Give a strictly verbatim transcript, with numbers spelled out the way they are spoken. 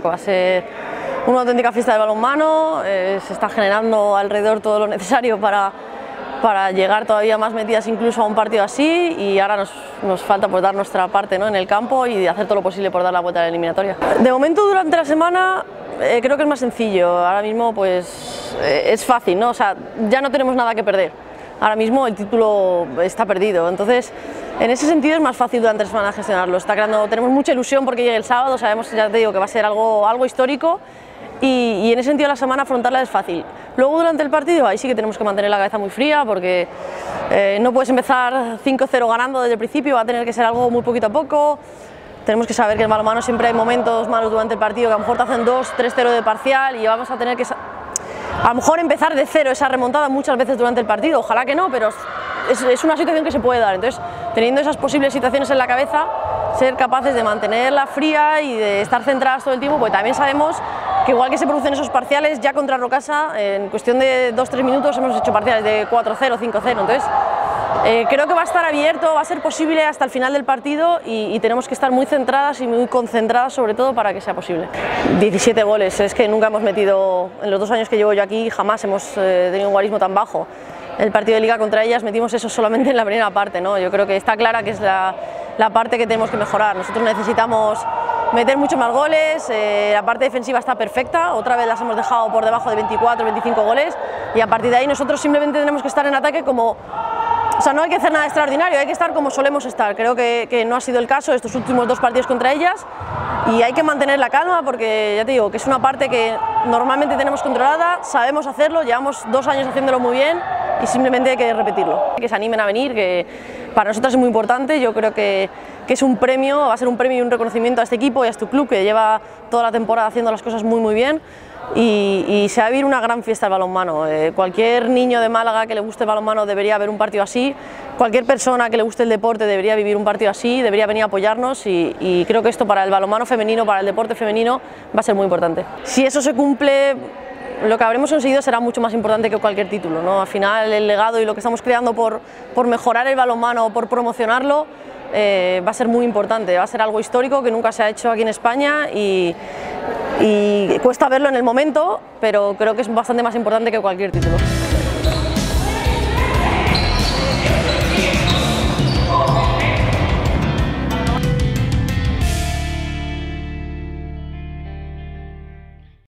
creo que va a ser una auténtica fiesta del balonmano, eh, se está generando alrededor todo lo necesario para, para llegar todavía más metidas incluso a un partido así, y ahora nos, nos falta pues, dar nuestra parte, ¿no?, en el campo y hacer todo lo posible por dar la vuelta a la eliminatoria. De momento durante la semana eh, creo que es más sencillo, ahora mismo pues eh, es fácil, ¿no? O sea, ya no tenemos nada que perder. Ahora mismo el título está perdido, entonces en ese sentido es más fácil durante la semana gestionarlo. Está creando, tenemos mucha ilusión porque llegue el sábado, sabemos, ya te digo, que va a ser algo, algo histórico, y, y en ese sentido la semana afrontarla es fácil. Luego durante el partido ahí sí que tenemos que mantener la cabeza muy fría porque eh, no puedes empezar cinco cero ganando desde el principio, va a tener que ser algo muy poquito a poco. Tenemos que saber que en balonmano siempre hay momentos malos durante el partido, que a lo mejor te hacen dos tres cero de parcial y vamos a tener que a lo mejor empezar de cero esa remontada muchas veces durante el partido, ojalá que no, pero es, es una situación que se puede dar. Entonces, teniendo esas posibles situaciones en la cabeza, ser capaces de mantenerla fría y de estar centradas todo el tiempo, porque también sabemos que igual que se producen esos parciales, ya contra Rocasa, en cuestión de dos tres minutos hemos hecho parciales de cuatro cero, cinco cero, entonces eh, creo que va a estar abierto, va a ser posible hasta el final del partido y, y tenemos que estar muy centradas y muy concentradas sobre todo para que sea posible. diecisiete goles, es que nunca hemos metido, en los dos años que llevo yo aquí, jamás hemos eh, tenido un guarismo tan bajo. El partido de liga contra ellas metimos eso solamente en la primera parte, ¿no? Yo creo que está clara que es la, la parte que tenemos que mejorar. Nosotros necesitamos meter muchos más goles, eh, la parte defensiva está perfecta, otra vez las hemos dejado por debajo de veinticuatro, veinticinco goles, y a partir de ahí nosotros simplemente tenemos que estar en ataque como... O sea, no hay que hacer nada extraordinario, hay que estar como solemos estar. Creo que, que no ha sido el caso estos últimos dos partidos contra ellas y hay que mantener la calma porque, ya te digo, que es una parte que normalmente tenemos controlada, sabemos hacerlo, llevamos dos años haciéndolo muy bien y simplemente hay que repetirlo. Que se animen a venir, que para nosotros es muy importante, yo creo que, que es un premio, va a ser un premio y un reconocimiento a este equipo y a este club que lleva toda la temporada haciendo las cosas muy muy bien. Y, y se va a vivir una gran fiesta del balonmano. Eh, cualquier niño de Málaga que le guste el balonmano debería ver un partido así, cualquier persona que le guste el deporte debería vivir un partido así, debería venir a apoyarnos y, y creo que esto para el balonmano femenino, para el deporte femenino va a ser muy importante. Si eso se cumple, lo que habremos conseguido será mucho más importante que cualquier título, ¿no? Al final el legado y lo que estamos creando por, por mejorar el balonmano, por promocionarlo, eh, va a ser muy importante, va a ser algo histórico que nunca se ha hecho aquí en España y Y cuesta verlo en el momento, pero creo que es bastante más importante que cualquier título.